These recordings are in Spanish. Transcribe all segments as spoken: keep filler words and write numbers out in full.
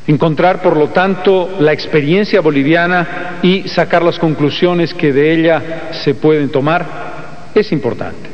Encontrar, por lo tanto, la experiencia boliviana y sacar las conclusiones que de ella se pueden tomar es importante.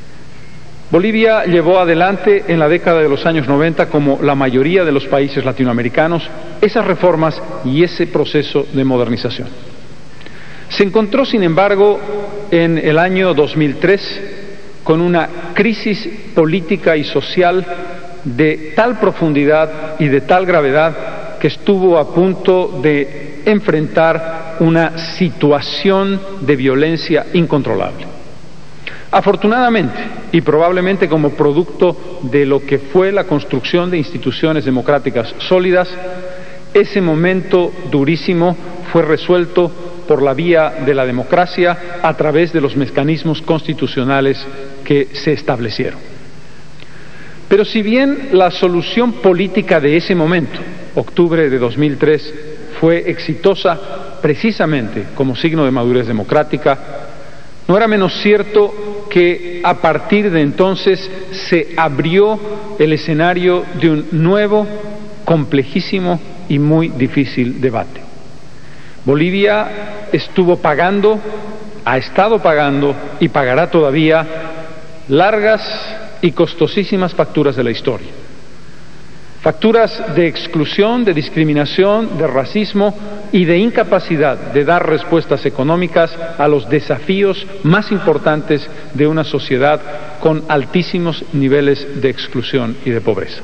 Bolivia llevó adelante en la década de los años noventa, como la mayoría de los países latinoamericanos, esas reformas y ese proceso de modernización. Se encontró, sin embargo, en el año dos mil tres con una crisis política y social de tal profundidad y de tal gravedad que estuvo a punto de enfrentar una situación de violencia incontrolable. Afortunadamente, y probablemente como producto de lo que fue la construcción de instituciones democráticas sólidas, ese momento durísimo fue resuelto por la vía de la democracia a través de los mecanismos constitucionales que se establecieron. Pero si bien la solución política de ese momento, octubre de dos mil tres, fue exitosa precisamente como signo de madurez democrática, no era menos cierto que a partir de entonces se abrió el escenario de un nuevo, complejísimo y muy difícil debate. Bolivia estuvo pagando, ha estado pagando y pagará todavía largas y costosísimas facturas de la historia. Facturas de exclusión, de discriminación, de racismo y de incapacidad de dar respuestas económicas a los desafíos más importantes de una sociedad con altísimos niveles de exclusión y de pobreza.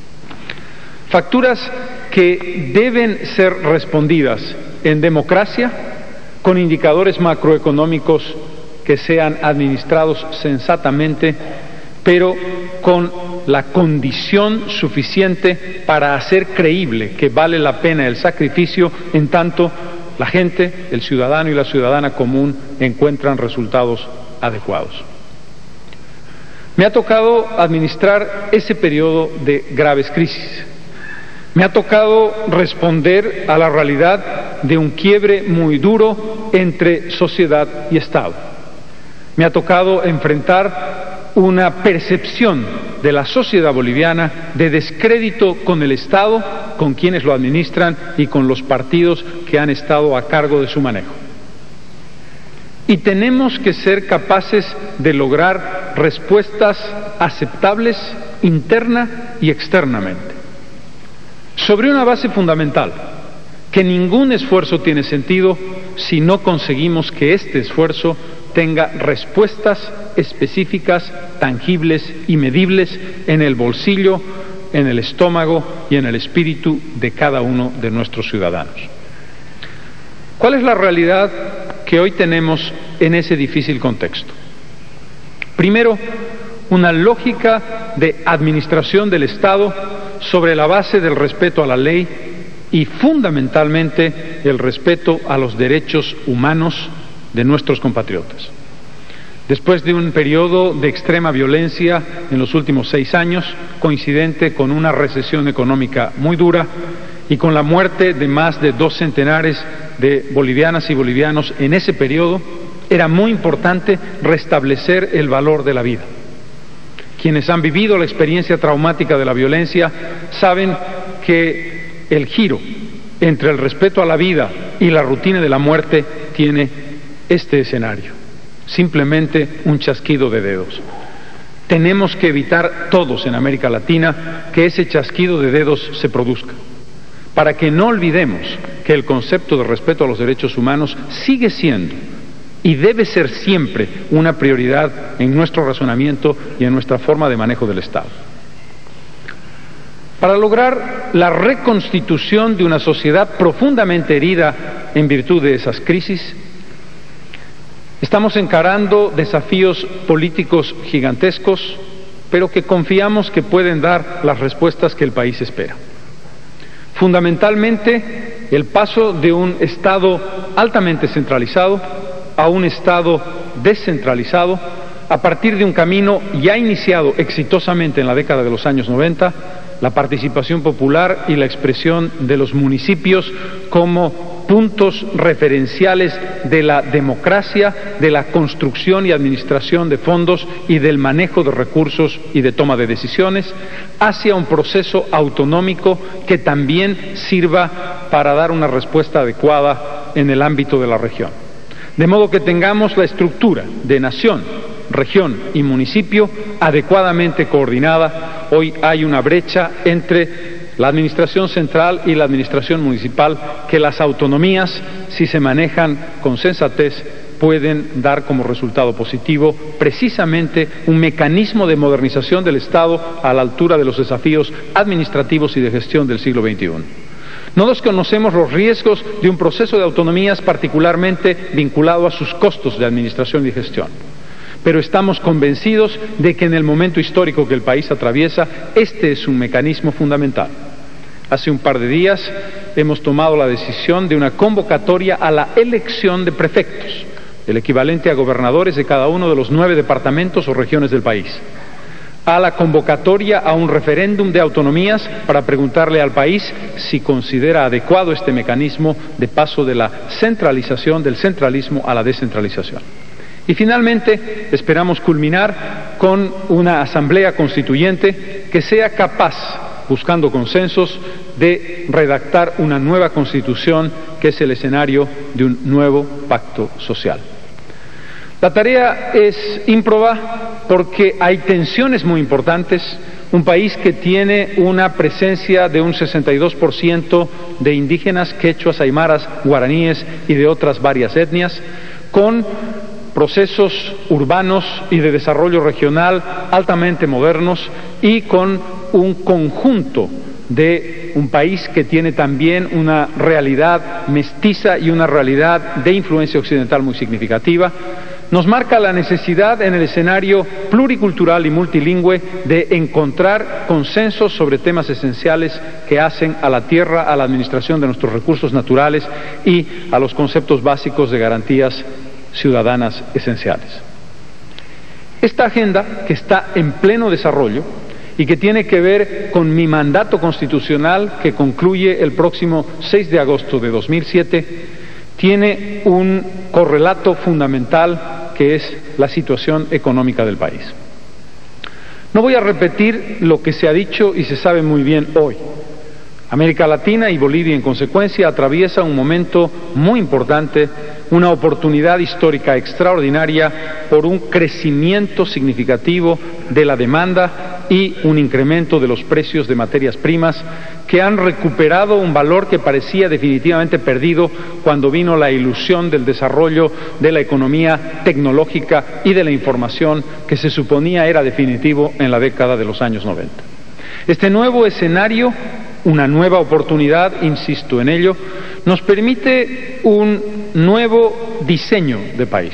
Facturas que deben ser respondidas en democracia, con indicadores macroeconómicos que sean administrados sensatamente, pero con la condición suficiente para hacer creíble que vale la pena el sacrificio, en tanto la gente, el ciudadano y la ciudadana común encuentran resultados adecuados. Me ha tocado administrar ese periodo de graves crisis. Me ha tocado responder a la realidad de un quiebre muy duro entre sociedad y Estado. Me ha tocado enfrentar una percepción de la sociedad boliviana de descrédito con el Estado, con quienes lo administran y con los partidos que han estado a cargo de su manejo. Y tenemos que ser capaces de lograr respuestas aceptables interna y externamente, sobre una base fundamental, que ningún esfuerzo tiene sentido si no conseguimos que este esfuerzo tenga respuestas específicas, tangibles y medibles en el bolsillo, en el estómago y en el espíritu de cada uno de nuestros ciudadanos. ¿Cuál es la realidad que hoy tenemos en ese difícil contexto? Primero, una lógica de administración del Estado sobre la base del respeto a la ley y fundamentalmente el respeto a los derechos humanos de nuestros compatriotas. Después de un periodo de extrema violencia en los últimos seis años, coincidente con una recesión económica muy dura y con la muerte de más de dos centenares de bolivianas y bolivianos en ese periodo, era muy importante restablecer el valor de la vida. Quienes han vivido la experiencia traumática de la violencia saben que el giro entre el respeto a la vida y la rutina de la muerte tiene este escenario: simplemente un chasquido de dedos. Tenemos que evitar todos en América Latina que ese chasquido de dedos se produzca, para que no olvidemos que el concepto de respeto a los derechos humanos sigue siendo y debe ser siempre una prioridad en nuestro razonamiento y en nuestra forma de manejo del Estado. Para lograr la reconstitución de una sociedad profundamente herida en virtud de esas crisis, estamos encarando desafíos políticos gigantescos, pero que confiamos que pueden dar las respuestas que el país espera. Fundamentalmente, el paso de un Estado altamente centralizado a un Estado descentralizado, a partir de un camino ya iniciado exitosamente en la década de los años noventa, la participación popular y la expresión de los municipios como puntos referenciales de la democracia, de la construcción y administración de fondos y del manejo de recursos y de toma de decisiones, hacia un proceso autonómico que también sirva para dar una respuesta adecuada en el ámbito de la región. De modo que tengamos la estructura de nación, región y municipio adecuadamente coordinada. Hoy hay una brecha entre la administración central y la administración municipal que las autonomías, si se manejan con sensatez, pueden dar como resultado positivo precisamente un mecanismo de modernización del Estado a la altura de los desafíos administrativos y de gestión del siglo veintiuno. No desconocemos los riesgos de un proceso de autonomías particularmente vinculado a sus costos de administración y gestión, pero estamos convencidos de que en el momento histórico que el país atraviesa, este es un mecanismo fundamental. Hace un par de días hemos tomado la decisión de una convocatoria a la elección de prefectos, el equivalente a gobernadores de cada uno de los nueve departamentos o regiones del país, a la convocatoria a un referéndum de autonomías para preguntarle al país si considera adecuado este mecanismo de paso de la centralización, del centralismo a la descentralización. Y finalmente esperamos culminar con una asamblea constituyente que sea capaz, buscando consensos, de redactar una nueva constitución que es el escenario de un nuevo pacto social. La tarea es ímproba porque hay tensiones muy importantes, un país que tiene una presencia de un sesenta y dos por ciento de indígenas, quechuas, aymaras, guaraníes y de otras varias etnias, con procesos urbanos y de desarrollo regional altamente modernos y con un conjunto de un país que tiene también una realidad mestiza y una realidad de influencia occidental muy significativa, nos marca la necesidad en el escenario pluricultural y multilingüe de encontrar consensos sobre temas esenciales que hacen a la tierra, a la administración de nuestros recursos naturales y a los conceptos básicos de garantías ciudadanas esenciales. Esta agenda, que está en pleno desarrollo y que tiene que ver con mi mandato constitucional que concluye el próximo seis de agosto de dos mil siete, tiene un correlato fundamental que es la situación económica del país. No voy a repetir lo que se ha dicho y se sabe muy bien hoy. América Latina y Bolivia, en consecuencia, atraviesa un momento muy importante, una oportunidad histórica extraordinaria por un crecimiento significativo de la demanda y un incremento de los precios de materias primas que han recuperado un valor que parecía definitivamente perdido cuando vino la ilusión del desarrollo de la economía tecnológica y de la información que se suponía era definitivo en la década de los años noventa. Este nuevo escenario, una nueva oportunidad, insisto en ello, nos permite un nuevo diseño de país.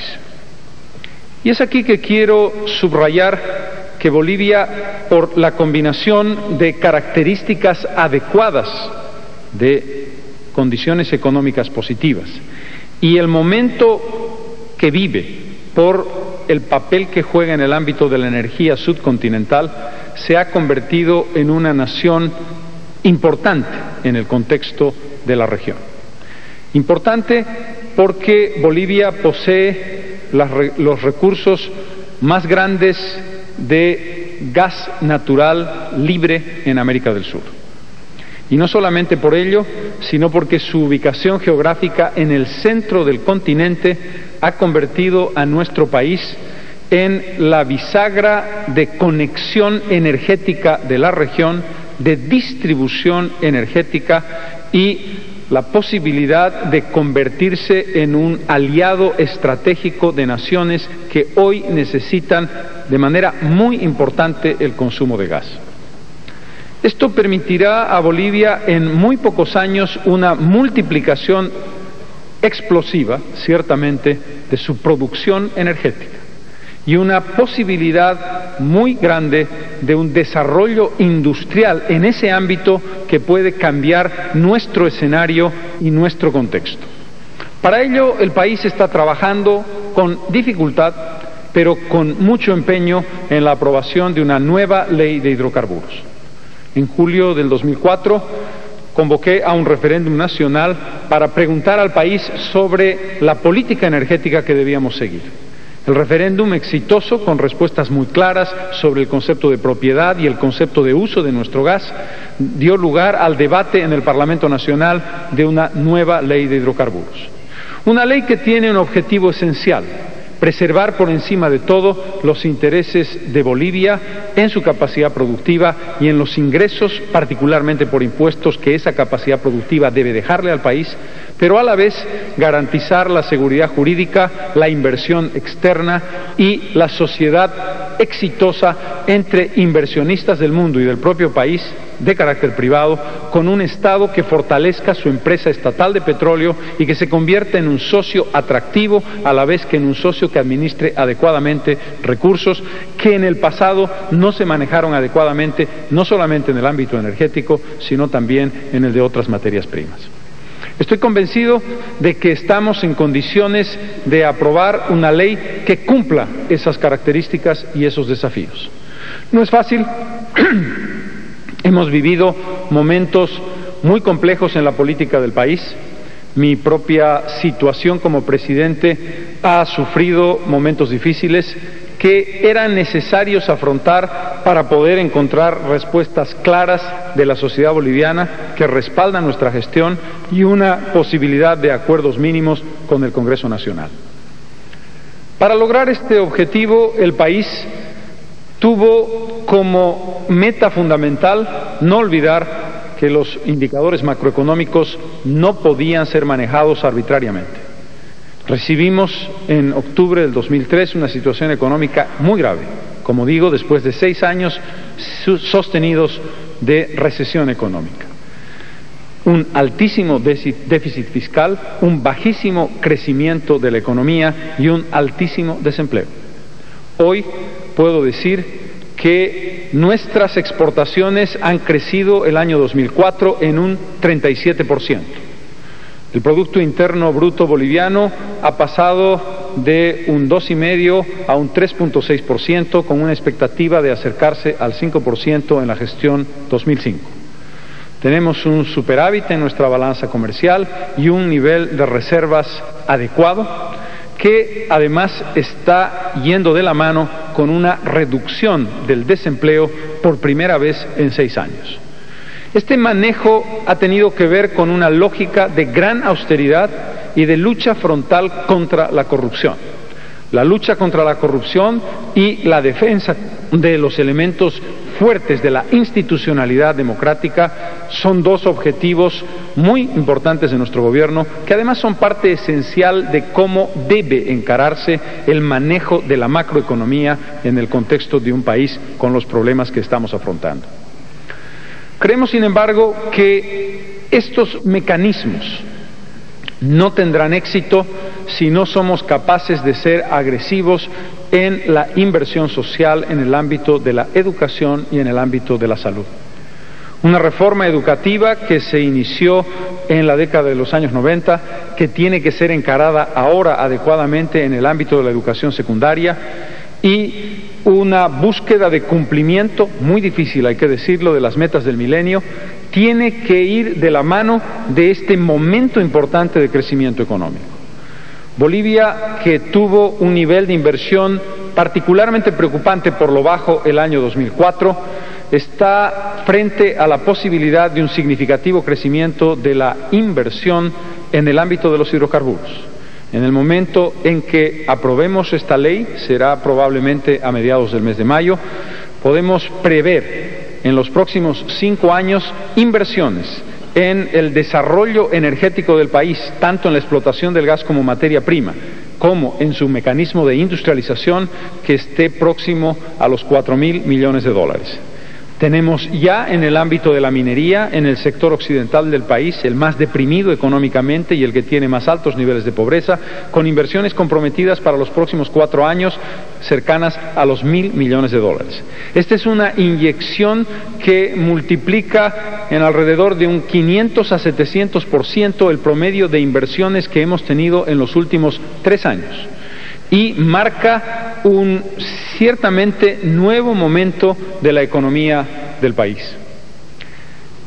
Y es aquí que quiero subrayar que Bolivia, por la combinación de características adecuadas de condiciones económicas positivas y el momento que vive por el papel que juega en el ámbito de la energía subcontinental, se ha convertido en una nación importante en el contexto de la región. Importante porque Bolivia posee las, los recursos más grandes de gas natural libre en América del Sur. Y no solamente por ello, sino porque su ubicación geográfica en el centro del continente ha convertido a nuestro país en la bisagra de conexión energética de la región, de distribución energética y la posibilidad de convertirse en un aliado estratégico de naciones que hoy necesitan de manera muy importante el consumo de gas. Esto permitirá a Bolivia en muy pocos años una multiplicación explosiva, ciertamente, de su producción energética y una posibilidad muy grande de un desarrollo industrial en ese ámbito que puede cambiar nuestro escenario y nuestro contexto. Para ello, el país está trabajando con dificultad, pero con mucho empeño en la aprobación de una nueva ley de hidrocarburos. En julio del dos mil cuatro convoqué a un referéndum nacional para preguntar al país sobre la política energética que debíamos seguir. El referéndum exitoso, con respuestas muy claras sobre el concepto de propiedad y el concepto de uso de nuestro gas, dio lugar al debate en el Parlamento Nacional de una nueva ley de hidrocarburos. Una ley que tiene un objetivo esencial: preservar por encima de todo los intereses de Bolivia en su capacidad productiva y en los ingresos, particularmente por impuestos, que esa capacidad productiva debe dejarle al país, pero a la vez garantizar la seguridad jurídica, la inversión externa y la sociedad exitosa entre inversionistas del mundo y del propio país de carácter privado, con un Estado que fortalezca su empresa estatal de petróleo y que se convierta en un socio atractivo, a la vez que en un socio que administre adecuadamente recursos que en el pasado no se manejaron adecuadamente, no solamente en el ámbito energético, sino también en el de otras materias primas. Estoy convencido de que estamos en condiciones de aprobar una ley que cumpla esas características y esos desafíos. No es fácil. Hemos vivido momentos muy complejos en la política del país. Mi propia situación como presidente ha sufrido momentos difíciles que eran necesarios afrontar para poder encontrar respuestas claras de la sociedad boliviana que respaldan nuestra gestión y una posibilidad de acuerdos mínimos con el Congreso Nacional. Para lograr este objetivo, el país tuvo como meta fundamental no olvidar que los indicadores macroeconómicos no podían ser manejados arbitrariamente. Recibimos en octubre del dos mil tres una situación económica muy grave, como digo, después de seis años sostenidos de recesión económica. Un altísimo déficit fiscal, un bajísimo crecimiento de la economía y un altísimo desempleo. Hoy puedo decir que nuestras exportaciones han crecido el año dos mil cuatro en un treinta y siete por ciento. El Producto Interno Bruto boliviano ha pasado de un dos coma cinco por ciento a un tres punto seis por ciento, con una expectativa de acercarse al cinco por ciento en la gestión dos mil cinco. Tenemos un superávit en nuestra balanza comercial y un nivel de reservas adecuado, que además está yendo de la mano con una reducción del desempleo por primera vez en seis años. Este manejo ha tenido que ver con una lógica de gran austeridad y de lucha frontal contra la corrupción. La lucha contra la corrupción y la defensa de los elementos fuertes de la institucionalidad democrática son dos objetivos muy importantes de nuestro gobierno, que además son parte esencial de cómo debe encararse el manejo de la macroeconomía en el contexto de un país con los problemas que estamos afrontando. Creemos, sin embargo, que estos mecanismos no tendrán éxito si no somos capaces de ser agresivos en la inversión social en el ámbito de la educación y en el ámbito de la salud. Una reforma educativa que se inició en la década de los años noventa, que tiene que ser encarada ahora adecuadamente en el ámbito de la educación secundaria, y una búsqueda de cumplimiento muy difícil, hay que decirlo, de las metas del milenio, tiene que ir de la mano de este momento importante de crecimiento económico. Bolivia, que tuvo un nivel de inversión particularmente preocupante por lo bajo el año dos mil cuatro, está frente a la posibilidad de un significativo crecimiento de la inversión en el ámbito de los hidrocarburos. En el momento en que aprobemos esta ley, será probablemente a mediados del mes de mayo, podemos prever en los próximos cinco años inversiones en el desarrollo energético del país, tanto en la explotación del gas como materia prima, como en su mecanismo de industrialización, que esté próximo a los cuatro mil millones de dólares. Tenemos ya en el ámbito de la minería, en el sector occidental del país, el más deprimido económicamente y el que tiene más altos niveles de pobreza, con inversiones comprometidas para los próximos cuatro años cercanas a los mil millones de dólares. Esta es una inyección que multiplica en alrededor de un quinientos a setecientos por ciento el promedio de inversiones que hemos tenido en los últimos tres años. Y marca un ciertamente nuevo momento de la economía del país.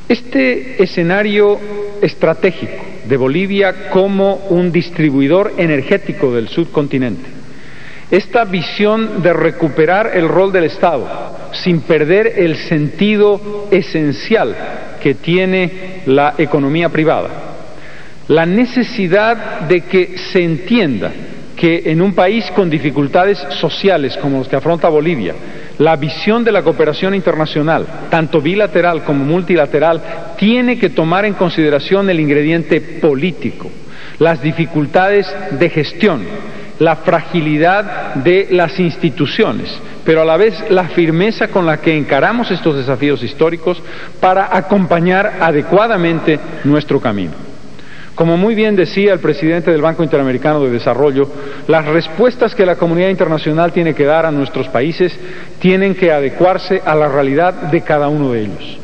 Este escenario estratégico de Bolivia como un distribuidor energético del subcontinente, esta visión de recuperar el rol del Estado sin perder el sentido esencial que tiene la economía privada, la necesidad de que se entienda que en un país con dificultades sociales como los que afronta Bolivia, la visión de la cooperación internacional, tanto bilateral como multilateral, tiene que tomar en consideración el ingrediente político, las dificultades de gestión, la fragilidad de las instituciones, pero a la vez la firmeza con la que encaramos estos desafíos históricos para acompañar adecuadamente nuestro camino. Como muy bien decía el presidente del Banco Interamericano de Desarrollo, las respuestas que la comunidad internacional tiene que dar a nuestros países tienen que adecuarse a la realidad de cada uno de ellos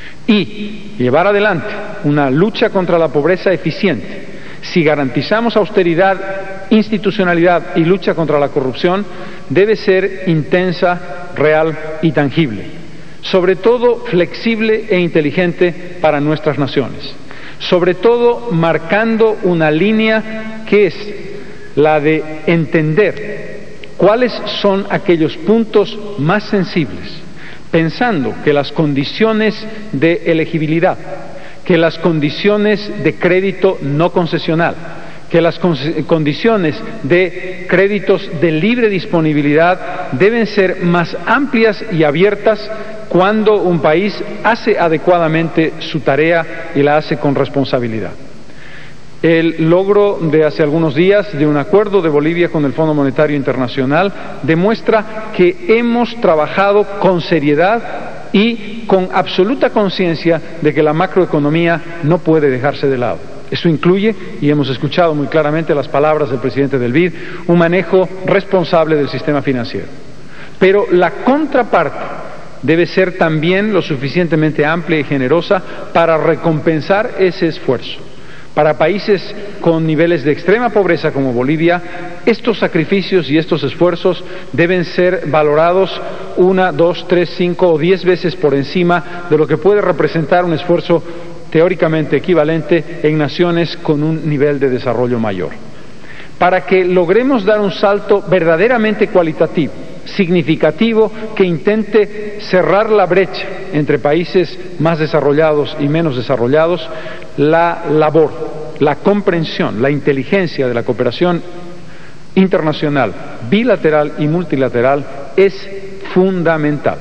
y llevar adelante una lucha contra la pobreza eficiente. Si garantizamos austeridad, institucionalidad y lucha contra la corrupción, debe ser intensa, real y tangible, sobre todo flexible e inteligente para nuestras naciones. Sobre todo marcando una línea que es la de entender cuáles son aquellos puntos más sensibles, pensando que las condiciones de elegibilidad, que las condiciones de crédito no concesional, que las condiciones de créditos de libre disponibilidad deben ser más amplias y abiertas cuando un país hace adecuadamente su tarea y la hace con responsabilidad. El logro de hace algunos días de un acuerdo de Bolivia con el Fondo Monetario Internacional demuestra que hemos trabajado con seriedad y con absoluta conciencia de que la macroeconomía no puede dejarse de lado. Eso incluye, y hemos escuchado muy claramente las palabras del presidente del B I D, un manejo responsable del sistema financiero. Pero la contraparte debe ser también lo suficientemente amplia y generosa para recompensar ese esfuerzo. Para países con niveles de extrema pobreza como Bolivia, estos sacrificios y estos esfuerzos deben ser valorados una, dos, tres, cinco o diez veces por encima de lo que puede representar un esfuerzo teóricamente equivalente en naciones con un nivel de desarrollo mayor. Para que logremos dar un salto verdaderamente cualitativo, significativo, que intente cerrar la brecha entre países más desarrollados y menos desarrollados, la labor, la comprensión, la inteligencia de la cooperación internacional, bilateral y multilateral es fundamental.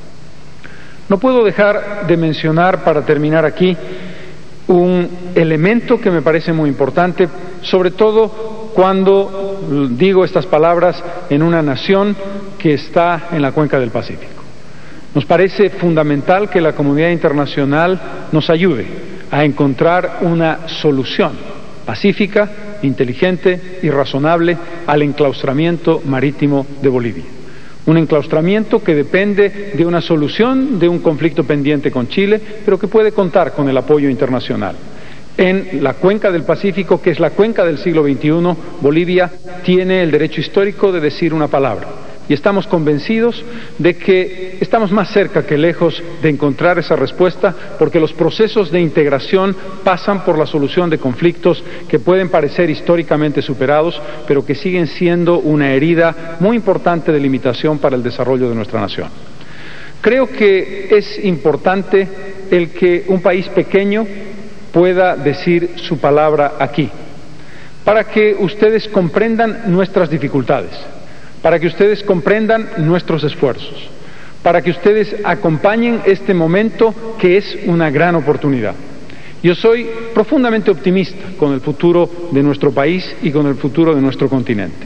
No puedo dejar de mencionar, para terminar aquí, un elemento que me parece muy importante, sobre todo cuando digo estas palabras en una nación que está en la cuenca del Pacífico. Nos parece fundamental que la comunidad internacional nos ayude a encontrar una solución pacífica, inteligente y razonable al enclaustramiento marítimo de Bolivia. Un enclaustramiento que depende de una solución de un conflicto pendiente con Chile, pero que puede contar con el apoyo internacional. En la cuenca del Pacífico, que es la cuenca del siglo veintiuno, Bolivia tiene el derecho histórico de decir una palabra. Y estamos convencidos de que estamos más cerca que lejos de encontrar esa respuesta, porque los procesos de integración pasan por la solución de conflictos que pueden parecer históricamente superados, pero que siguen siendo una herida muy importante de limitación para el desarrollo de nuestra nación. Creo que es importante el que un país pequeño pueda decir su palabra aquí, para que ustedes comprendan nuestras dificultades, para que ustedes comprendan nuestros esfuerzos, para que ustedes acompañen este momento que es una gran oportunidad. Yo soy profundamente optimista con el futuro de nuestro país y con el futuro de nuestro continente.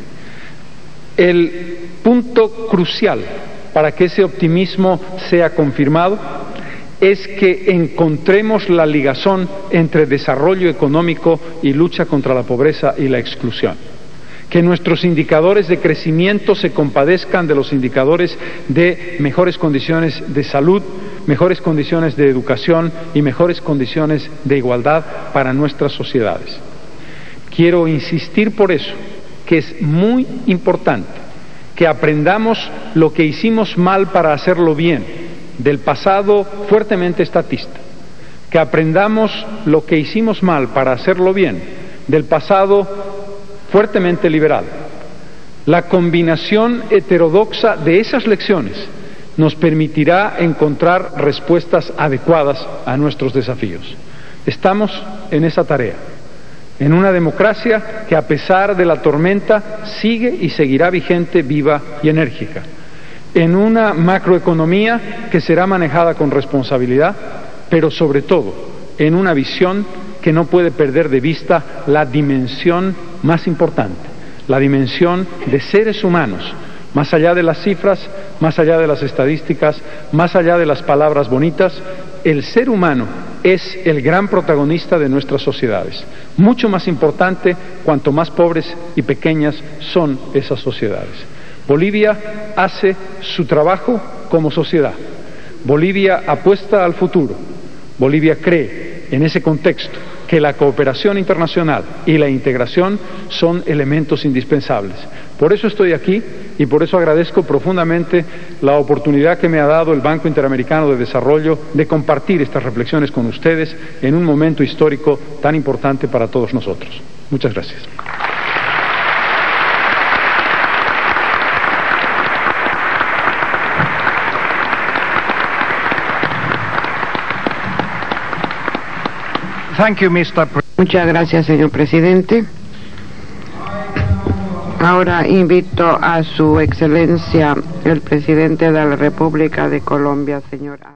El punto crucial para que ese optimismo sea confirmado es que encontremos la ligazón entre desarrollo económico y lucha contra la pobreza y la exclusión. Que nuestros indicadores de crecimiento se compadezcan de los indicadores de mejores condiciones de salud, mejores condiciones de educación y mejores condiciones de igualdad para nuestras sociedades. Quiero insistir por eso, que es muy importante que aprendamos lo que hicimos mal para hacerlo bien, del pasado fuertemente estatista, que aprendamos lo que hicimos mal para hacerlo bien del pasado fuertemente liberal. La combinación heterodoxa de esas lecciones nos permitirá encontrar respuestas adecuadas a nuestros desafíos. Estamos en esa tarea, en una democracia que a pesar de la tormenta sigue y seguirá vigente, viva y enérgica, en una macroeconomía que será manejada con responsabilidad, pero sobre todo en una visión que no puede perder de vista la dimensión más importante, la dimensión de seres humanos, más allá de las cifras, más allá de las estadísticas, más allá de las palabras bonitas. El ser humano es el gran protagonista de nuestras sociedades, mucho más importante cuanto más pobres y pequeñas son esas sociedades. Bolivia hace su trabajo como sociedad. Bolivia apuesta al futuro. Bolivia cree, en ese contexto, que la cooperación internacional y la integración son elementos indispensables. Por eso estoy aquí y por eso agradezco profundamente la oportunidad que me ha dado el Banco Interamericano de Desarrollo de compartir estas reflexiones con ustedes en un momento histórico tan importante para todos nosotros. Muchas gracias. Thank you, mister Pre- Muchas gracias, señor presidente. Ahora invito a su excelencia el presidente de la República de Colombia, señor